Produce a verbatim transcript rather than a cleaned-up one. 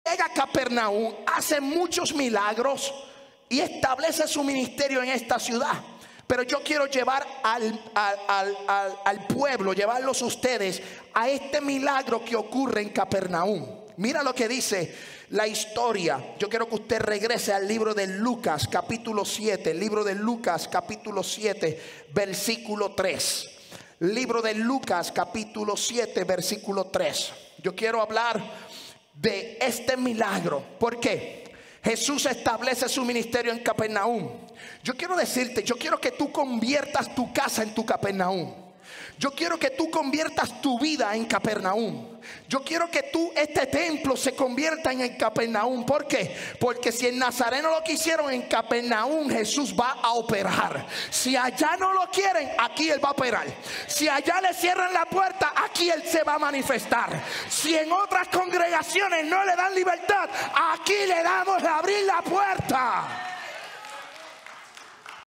llega a Capernaum, hace muchos milagros y establece su ministerio en esta ciudad. Pero yo quiero llevar al, al, al, al, al pueblo, llevarlos ustedes a este milagro que ocurre en Capernaum. Mira lo que dice la historia. Yo quiero que usted regrese al libro de Lucas capítulo siete. El libro de Lucas capítulo siete versículo tres. Libro de Lucas capítulo siete versículo tres. Yo quiero hablar de este milagro. ¿Por qué? Jesús establece su ministerio en Capernaum. Yo quiero decirte, yo quiero que tú conviertas tu casa en tu Capernaum. Yo quiero que tú conviertas tu vida en Capernaum. Yo quiero que tú, este templo se convierta en el Capernaum. ¿Por qué? Porque si en Nazareno lo quisieron, en Capernaum Jesús va a operar. Si allá no lo quieren, aquí Él va a operar. Si allá le cierran la puerta, aquí Él se va a manifestar. Si en otras congregaciones no le dan libertad, aquí le damos a abrir la puerta.